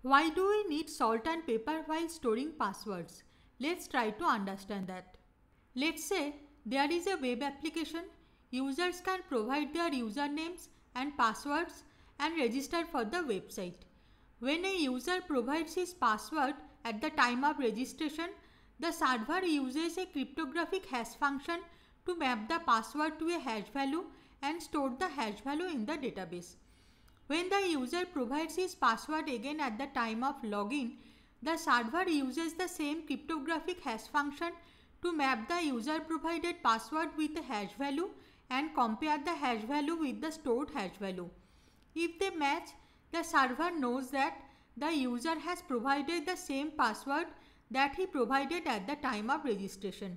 Why do we need salt and pepper while storing passwords? Let's try to understand that. Let's say there is a web application. Users can provide their usernames and passwords and register for the website. When a user provides his password at the time of registration, the server uses a cryptographic hash function to map the password to a hash value and store the hash value in the database. When the user provides his password again at the time of login, the server uses the same cryptographic hash function to map the user provided password with a hash value and compare the hash value with the stored hash value. If they match, the server knows that the user has provided the same password that he provided at the time of registration.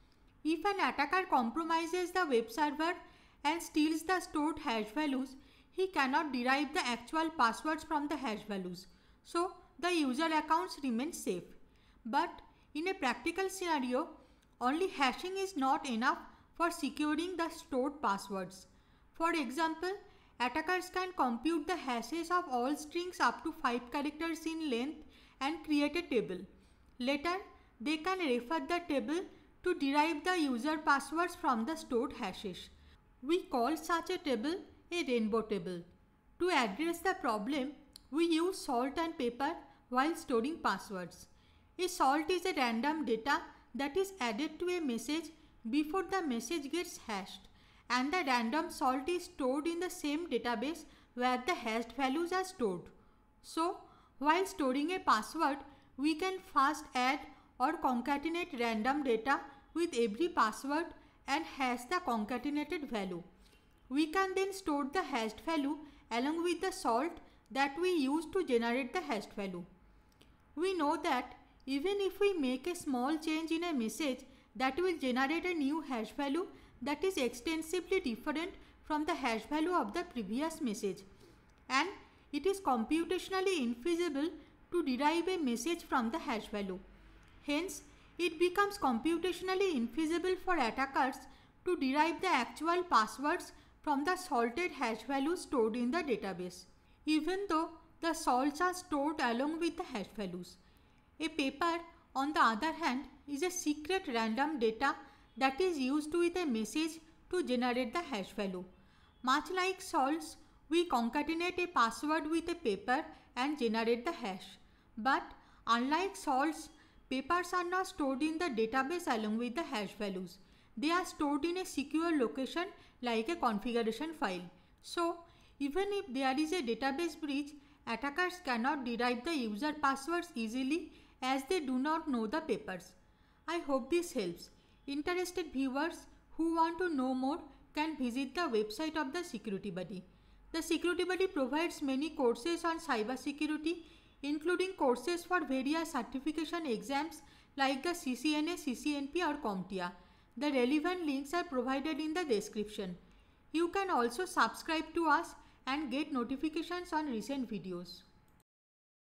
If an attacker compromises the web server and steals the stored hash values, he cannot derive the actual passwords from the hash values. So, the user accounts remain safe. But in a practical scenario, only hashing is not enough for securing the stored passwords. For example, attackers can compute the hashes of all strings up to 5 characters in length and create a table. Later, they can refer the table to derive the user passwords from the stored hashes. We call such a table a rainbow table. To address the problem, we use salt and pepper while storing passwords. A salt is a random data that is added to a message before the message gets hashed, and the random salt is stored in the same database where the hashed values are stored. So, while storing a password, we can first add or concatenate random data with every password and hash the concatenated value. We can then store the hashed value along with the salt that we use to generate the hashed value. We know that even if we make a small change in a message, that will generate a new hash value that is extensively different from the hash value of the previous message, and it is computationally infeasible to derive a message from the hash value. Hence, it becomes computationally infeasible for attackers to derive the actual passwords from the salted hash values stored in the database, even though the salts are stored along with the hash values. A pepper, on the other hand, is a secret random data that is used with a message to generate the hash value. Much like salts, we concatenate a password with a pepper and generate the hash. But unlike salts, peppers are not stored in the database along with the hash values. They are stored in a secure location like a configuration file. So, even if there is a database breach, attackers cannot derive the user passwords easily as they do not know the peppers. I hope this helps. Interested viewers who want to know more can visit the website of the Security Buddy. The Security Buddy provides many courses on cybersecurity, including courses for various certification exams like the CCNA, CCNP or CompTIA. The relevant links are provided in the description. You can also subscribe to us and get notifications on recent videos.